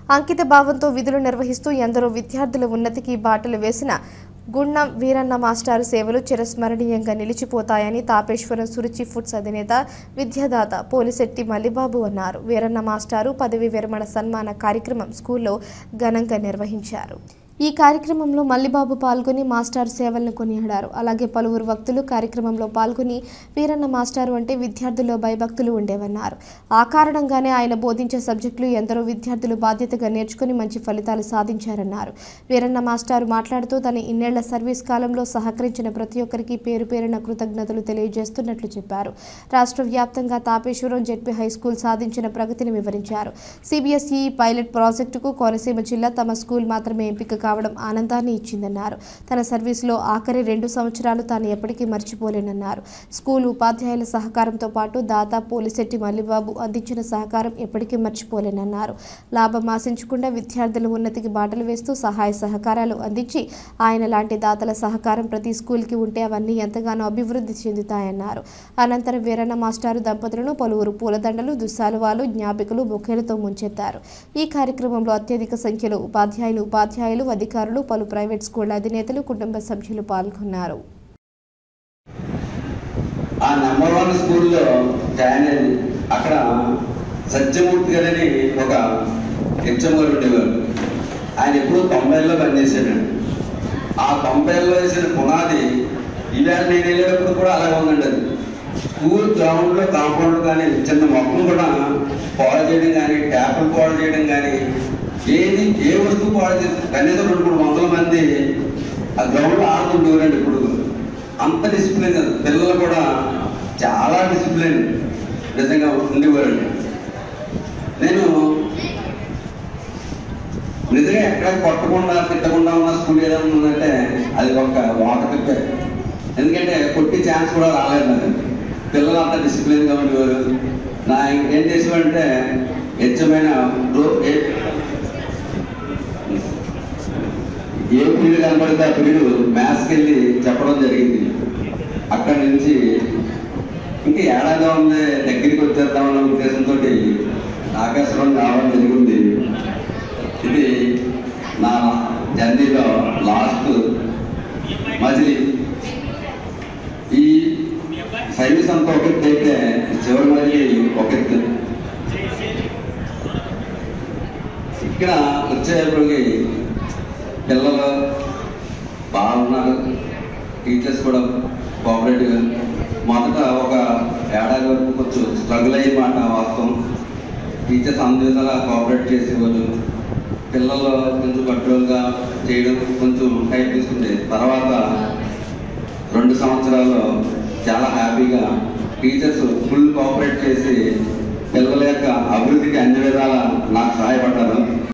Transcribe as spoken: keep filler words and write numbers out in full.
అంకిత భావంతో విధులు నిర్వహిస్తూ ఎందరో విద్యార్థుల ఉన్నతికి బాటలు వేసిన గుండం వీరన్న మాస్టారు సేవలు చిరస్మరణీయంగా నిలిచిపోతాయని తాపేశ్వరం సురుచి ఫుడ్స్ అధినేత విద్యాదాత పోలిశెట్టి మల్లిబాబు అన్నారు. వీరన్న మాస్టారు పదవి విరమణ సన్మాన కార్యక్రమం స్కూల్లో ఘనంగా నిర్వహించారు. ఈ కార్యక్రమంలో మల్లిబాబు పాల్గొని మాస్టారు సేవలను కొనియాడారు. అలాగే పలువురు వక్తులు కార్యక్రమంలో పాల్గొని వీరన్న మాస్టారు అంటే విద్యార్థుల్లో భయభక్తులు ఉండేవన్నారు. ఆ కారణంగానే ఆయన బోధించే సబ్జెక్టులు ఎందరో విద్యార్థులు బాధ్యతగా నేర్చుకుని మంచి ఫలితాలు సాధించారన్నారు. వీరన్న మాస్టారు మాట్లాడుతూ తన ఇన్నేళ్ల సర్వీస్ కాలంలో సహకరించిన ప్రతి ఒక్కరికి పేరు పేరున కృతజ్ఞతలు తెలియజేస్తున్నట్లు చెప్పారు. రాష్ట్ర వ్యాప్తంగా తాపేశ్వరం జెడ్పీ హైస్కూల్ సాధించిన ప్రగతిని వివరించారు. సిబిఎస్ఈ పైలట్ ప్రాజెక్టుకు కోనసీమ జిల్లా తమ స్కూల్ మాత్రమే ఎంపిక కావడం ఆనందాన్ని ఇచ్చిందన్నారు. తన సర్వీసులో ఆఖరి రెండు సంవత్సరాలు తాను ఎప్పటికీ మర్చిపోలేనన్నారు. స్కూల్ ఉపాధ్యాయుల సహకారంతో పాటు దాత పోలిశెట్టి మల్లిబాబు అందించిన సహకారం ఎప్పటికీ మర్చిపోలేనన్నారు. లాభం ఆశించకుండా విద్యార్థుల ఉన్నతికి బాటలు వేస్తూ సహాయ సహకారాలు అందించి ఆయన లాంటి దాతల సహకారం ప్రతి స్కూల్కి ఉంటే అవన్నీ ఎంతగానో అభివృద్ధి చెందుతాయన్నారు. అనంతరం వీరన్న మాస్టారు దంపతులను పలువురు పూలదండలు, దుస్సాలువాలు, జ్ఞాపికలు, బొకేలతో ముంచెత్తారు. ఈ కార్యక్రమంలో అత్యధిక సంఖ్యలో ఉపాధ్యాయులు, ఉపాధ్యాయులు, అధికారులు, పలు ప్రైవేట్ స్కూళ్ల అధినేతలు, కుటుంబ సభ్యులు పాల్గొన్నారు. ఆ నెంబర్ వన్ స్కూల్లో జాయిన్ అయ్యి అక్కడ సత్యమూర్తి గారని ఒక హెచ్ఎం గారు ఉండేవారు. ఆయన ఎప్పుడూ తొంభైలో పనిచేశాడు. ఆ తొంభైలో వేసిన పునాది ఇవాళ నేను వెళ్ళేటప్పుడు కూడా అలాగే ఉందండి. అది స్కూల్ గ్రౌండ్లో కాంపౌండ్ కానీ చిన్న మొక్కలు కూడా పాడు చేయడం కానీ, ట్యాపులు పాడు చేయడం కానీ, ఏది ఏ వస్తువు పాడు చేసి కనీసం రెండు మూడు వందల మంది ఆ గ్రౌండ్లో ఆడుతుండేవారండి. ఇప్పుడు అంత డిసిప్లిన్, పిల్లలు కూడా చాలా డిసిప్లిన్ నిజంగా ఉండేవారండి. నేను నిజంగా ఎక్కడ కొట్టకుండా తిట్టకుండా ఉన్న స్కూల్ ఏదైనా ఉందంటే అది ఒక వాటర్ తిప్పే. ఎందుకంటే కొట్టి ఛాన్స్ కూడా రాలేదు నాకు. పిల్లలు అంత డిసిప్లిన్గా ఉండేవారు. నా ఏం చేసేవాడంటే హెచ్చమైన ఏ పీరియడ్ కనబడితే ఆ పీరియడ్ మ్యాథ్స్కి వెళ్ళి చెప్పడం జరిగింది. అక్కడి నుంచి ఇంకా ఏడాది ఉంది దగ్గరికి వచ్చేద్దామన్న ఉద్దేశంతో ఆకాశవాణి రావడం జరిగింది. ఇది నా జర్నీలో లాస్ట్ మజిలీ. ఈ సర్వీస్ అంతా ఒక ఎత్తు అయితే చివరి మజిలీ ఒక ఎత్తు. ఇక్కడ వచ్చేప్పటికి పిల్లలు బాగున్నారు, టీచర్స్ కూడా కోఆపరేటివ్. మొదట ఒక ఏడాది వరకు కొంచెం స్ట్రగుల్ అయ్యే మాట వాస్తవం. టీచర్స్ అందువిధాలా కోఆపరేట్ చేసేవాళ్ళు. పిల్లలు కొంచెం కంట్రోల్గా చేయడం కొంచెం టైం తీసుకుంటే తర్వాత రెండు సంవత్సరాలు చాలా హ్యాపీగా టీచర్స్ ఫుల్ కోఆపరేట్ చేసి పిల్లల యొక్క అభివృద్ధికి అన్ని విధాలా నాకు సహాయపడ్డారు.